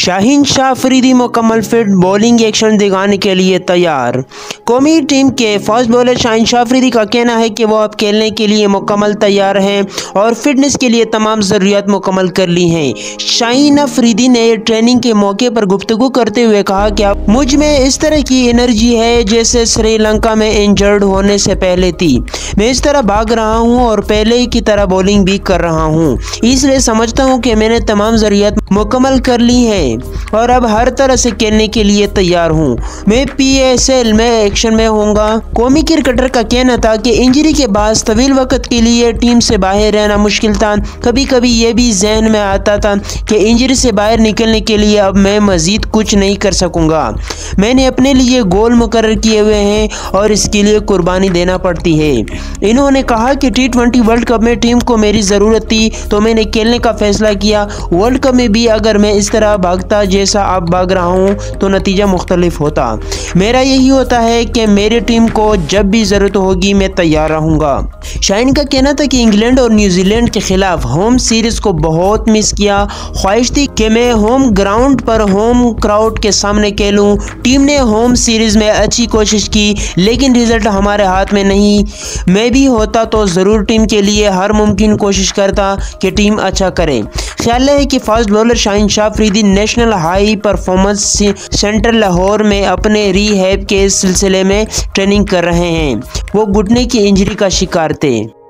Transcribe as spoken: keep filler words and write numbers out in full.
शाहीन शाह अफरीदी मुकम्मल fit, bowling action दिखाने के लिए तैयार। कौमी टीम के फास्ट बॉलर शाहीन शाह अफरीदी का कहना है कि वो अब खेलने के लिए मुकम्मल तैयार हैं और फिटनेस के लिए तमाम ज़रूरियात मुकम्मल कर ली हैं। शाहीन अफरीदी ने ट्रेनिंग के मौके पर गुफ्तगू करते हुए कहा कि अब मुझ में इस तरह की एनर्जी है जैसे श्रीलंका में इंजर्ड होने से पहले थी। मैं इस तरह भाग रहा हूँ और पहले की तरह बॉलिंग भी कर रहा हूँ, इसलिए समझता हूँ कि मैंने तमाम ज़रूरियात मुकम्मल कर ली हैं और अब हर तरह से खेलने के लिए तैयार हूँ। मैं पी एस एल में एक्शन में होऊंगा। कौमी क्रिकेटर का कहना था कि इंजरी के बाद तवील वक्त के लिए टीम से बाहर रहना मुश्किल था। कभी कभी ये भी जहन में आता था कि इंजरी से बाहर निकलने के लिए अब मैं मजीद कुछ नहीं कर सकूंगा। मैंने अपने लिए गोल मुकर्रर किए हुए हैं और इसके लिए कुर्बानी देना पड़ती है। इन्होंने कहा कि टी ट्वेंटी वर्ल्ड कप में टीम को मेरी ज़रूरत थी तो मैंने खेलने का फैसला किया। वर्ल्ड कप में भी अगर मैं इस तरह भागता जैसा अब भाग रहा हूँ तो नतीजा मुख्तलिफ होता। मेरा यही होता है कि मेरी टीम को जब भी ज़रूरत होगी मैं तैयार रहूँगा। शाहीन का कहना था कि इंग्लैंड और न्यूजीलैंड के खिलाफ होम सीरीज़ को बहुत मिस किया। ख्वाहिश थी कि मैं होम ग्राउंड पर होम क्राउड के सामने खेलूं। टीम ने होम सीरीज़ में अच्छी कोशिश की लेकिन रिजल्ट हमारे हाथ में नहीं। मैं भी होता तो ज़रूर टीम के लिए हर मुमकिन कोशिश करता कि टीम अच्छा करे। ख्याल है कि fast bowler Shaheen Shah Afridi national high performance centre Lahore में अपने रीहैब के सिलसिले में ट्रेनिंग कर रहे हैं। वो घुटने की इंजरी का शिकार थे।